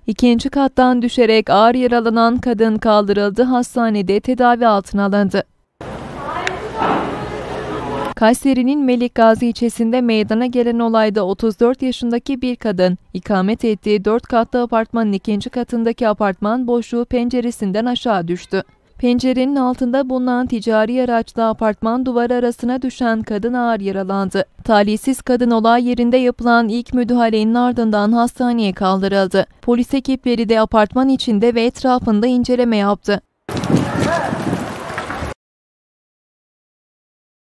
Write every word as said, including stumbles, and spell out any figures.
İkinci kattan düşerek ağır yaralanan kadın kaldırıldı, hastanede tedavi altına alındı. Kayseri'nin Melikgazi ilçesinde meydana gelen olayda otuz dört yaşındaki bir kadın, ikamet ettiği dört katlı apartmanın ikinci katındaki apartman boşluğu penceresinden aşağı düştü. Pencerenin altında bulunan ticari araçla apartman duvarı arasına düşen kadın ağır yaralandı. Talihsiz kadın olay yerinde yapılan ilk müdahalenin ardından hastaneye kaldırıldı. Polis ekipleri de apartman içinde ve etrafında inceleme yaptı.